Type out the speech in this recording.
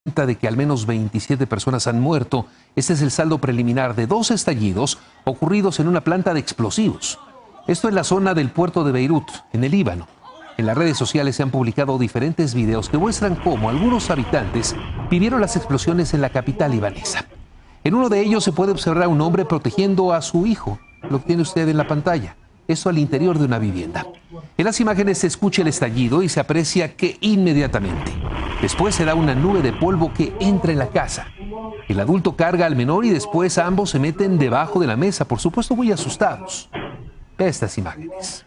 de que al menos 27 personas han muerto. Este es el saldo preliminar de 2 estallidos ocurridos en una planta de explosivos. Esto en la zona del puerto de Beirut, en el Líbano. En las redes sociales se han publicado diferentes videos que muestran cómo algunos habitantes vivieron las explosiones en la capital libanesa. En uno de ellos se puede observar a un hombre protegiendo a su hijo, lo que tiene usted en la pantalla. Esto al interior de una vivienda. En las imágenes se escucha el estallido y se aprecia que inmediatamente después se da una nube de polvo que entra en la casa. El adulto carga al menor y después ambos se meten debajo de la mesa, por supuesto muy asustados. Ve estas imágenes.